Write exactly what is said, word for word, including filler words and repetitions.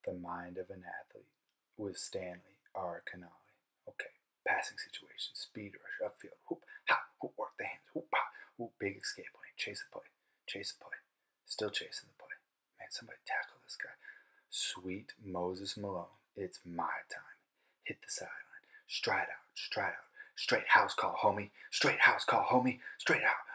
The mind of an athlete with Stanley, Aronokale. Okay, passing situation, speed rush, upfield, hoop, ha, hoop, work the hands, hoop, ha, hoop, big escape lane, chase the play, chase the play, still chasing the play. Man, somebody tackle this guy. Sweet Moses Malone, it's my time. Hit the sideline, stride out, stride out, straight house call, homie, straight house call, homie, straight out,